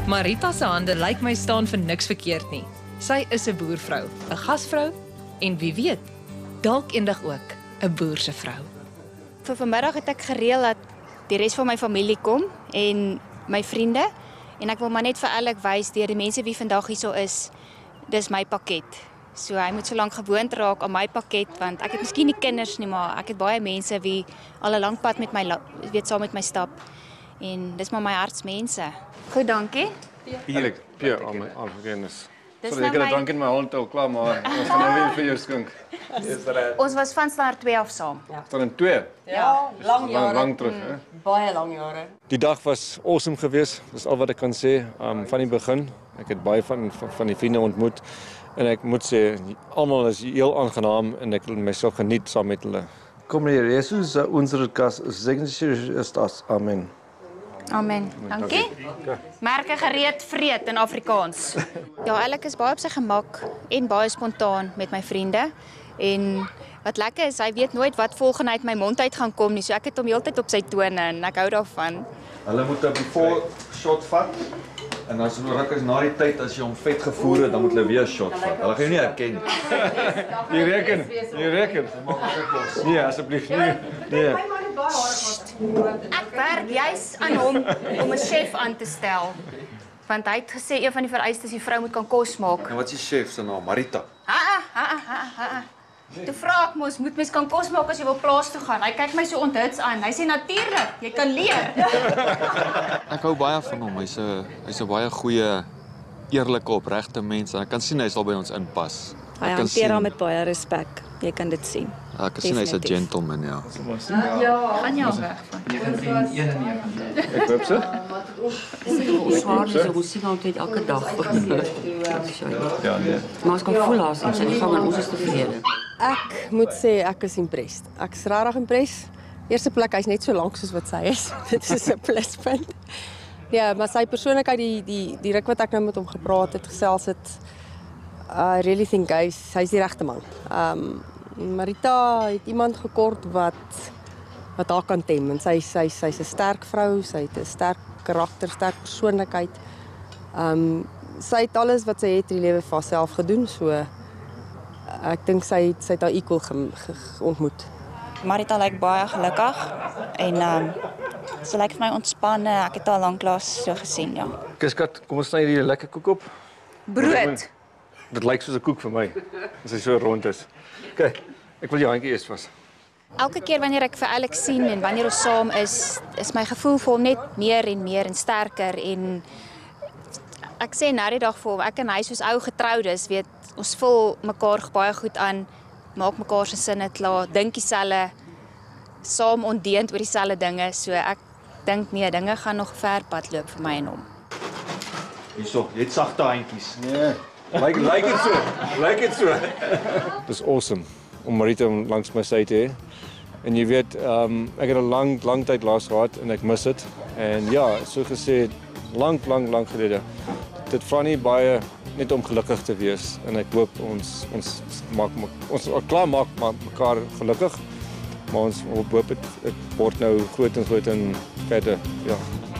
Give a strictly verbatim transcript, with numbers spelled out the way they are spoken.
Marieta se hande lyk my staan vir niks verkeerd nie. Sy is 'n boervrou, 'n gasvrou en wie weet, dalk eendag ook 'n boer se vrou. Vir vanmiddag het ek gereël dat die res van my familie kom en my vriende en ek wil maar net vir Alec wys deur die mense wie vandag hierso is, dis my pakket. So hy moet so lank gewoond raak aan my pakket want ek het miskien nie kinders nie, maar ek het baie mense wie al 'n lang pad met my weet saam met my stap en dis maar my hartsmense. Goed, dankie. Alec, Pierre, al my aangekennis. Dis Sorry, nou ek het 'n my- drank in my hand al klaar, maar ons gaan nou weer vir jou skink. Ons was van standaard twee af saam. Staan in twee. Ja, lang Lang, jare. lang terug, hè? Baie lang jare. Die dag was awesome geweest. Dis al wat ek kan sê. Um van die begin. Ek het baie van van, van die vriende ontmoet en ek moet sê almal is heel aangenaam en ek het myself geniet saam met hulle. Kom meneer Jesus, unsere Gast segnen ist das. Amen. Amen. Dankie. Merke gereed vreet in Afrikaans. Ja, Alec is baie op sy gemak en baie spontaan met my vriende. En wat lekker is, hy weet nooit wat volgende uit my mond uit gaan kom nie. So ek het hom heeltyd op sy tone en ek hou daarvan. Hulle moet 'n before shot vat. En dan so ruk is na die tyd as jy hom vet gevoer het, dan moet hulle weer 'n shot vat. Hulle gaan jou nie herken. Jy reken, jy reken. Nee, asseblief nie. Nee. Ek werk juis aan hom om 'n chef aan te stel. Want hy het gesê een van die vereistes die vrou moet kan kos maak. En wat is die chef se naam? Marieta. Ha ha ha ha. Toe vra ek mos, moet mens kan kos maak as jy wil plaas toe gaan. Hy kyk my so onthuts aan. Hy sê natuurlik, jy kan leer. Ek hou baie van hom. Hy's 'n hy's 'n baie goeie, eerlike, opregte mens en ek kan sien hy sal by ons inpas. Hy hanteer hom met baie respek. Jy kan dit sien. Ek kan sien hy's 'n gentleman, ja. Gaan jou weg van. Ek hoop so. Ons swaar is ons sien altyd elke dag. Ja, nee. Maar ons kan voel as ons in die gang en ons is tevrede. Ek moet sê ek is impressed. Ek is regtig impressed. Eerste plek, hy's net so lank soos wat sy is. Dit is 'n pluspunt. Ja, maar sy persoonlikheid, die die die ruk wat ek nou met hom gepraat het, gesels het, I really think hy's hy's die regte man. Um Marieta het iemand gekort wat wat haar kan tem en sy sy sy's 'n sterk vrou, sy het 'n sterk karakter, sterk persoonlikheid. Um sy het alles wat sy het in die lewe vir haarself gedoen, so ek dink sy het sy het haar equal ge, ge, ontmoet. Marieta lyk baie gelukkig en um, sy lyk vir my ontspanne. Ek het haar lanklaas so gesien, ja. Kuskat, kom ons sny hier 'n lekker koek op. Brood. Dit lyk soos 'n koek vir my, as hy so rond is. Kyk, ek wil jou handjie eers vas. Elke keer wanneer ek vir Alec sien en wanneer ons saam is, is my gevoel vir hom net meer en meer en sterker en ek sê nou die dag vir hom, ek en hy soos ou getroudes, weet, ons vul mekaar baie goed aan, maak mekaar se sinne klaar, dink dieselfde, saam ondeend oor dieselfde dinge, so ek dink nee, dinge gaan nog ver pad loop vir my en hom. Hierso, jy het sagte handjies. Nee. Lyk lyk dit so. Lyk dit so. Dis awesome om Marieta langs my sy te hê. En jy weet, um, ek het 'n lang lang tyd laas gehad en ek mis dit. En ja, so gesê lank lank lank gelede. Dit vra nie baie net om gelukkig te wees en ek hoop ons ons maak ons klaar maak mekaar gelukkig. Maar ons hoop dit word nou groot en groot en verder, ja.